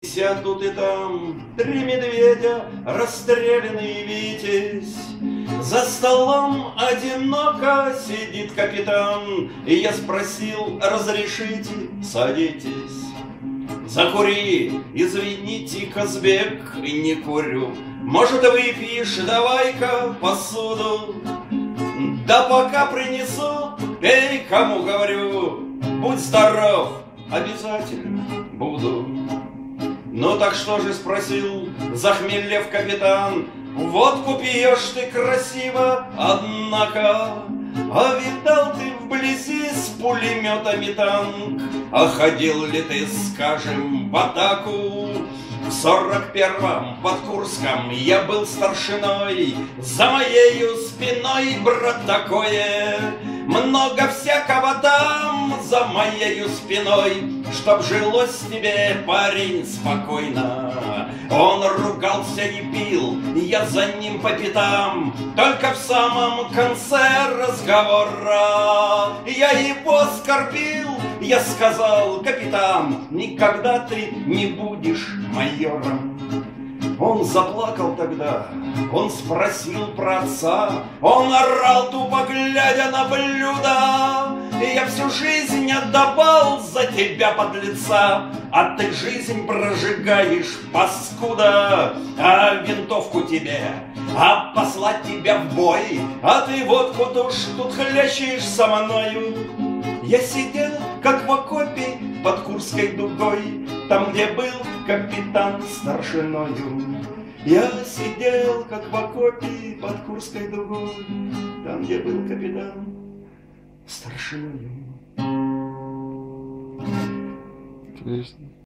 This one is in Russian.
Сят тут и там 3 медведя, расстрелянный витязь. За столом одиноко сидит капитан, и я спросил: разрешите, садитесь. Закури, извините, Казбек, не курю. Может, выпьешь, давай-ка посуду. Да пока принесу, эй, кому говорю, будь здоров, обязательно буду. Ну так что же, спросил, захмелев капитан, водку пьешь ты красиво, однако, а видал ты вблизи с пулеметами танк, а ходил ли ты, скажем, в атаку? В 41-м под Курском я был старшиной, за моею спиной, брат, такое много всякого там за моею спиной, чтоб жилось тебе, парень, спокойно. Он ругался и пил, я за ним по пятам, только в самом конце разговора я его оскорбил. Я сказал: капитан, никогда ты не будешь майором. Он заплакал тогда, он спросил про отца, он орал, тупо глядя на блюдо: я всю жизнь отдавал за тебя, подлеца, а ты жизнь прожигаешь, паскуда. А винтовку тебе, а послать тебя в бой, а ты водку тут хлещешь со мною. Я сидел, как в окопе под Курской дугой, там, где был капитан старшиною. Я сидел, как в окопе под Курской дугой, там, где был капитан старшиною.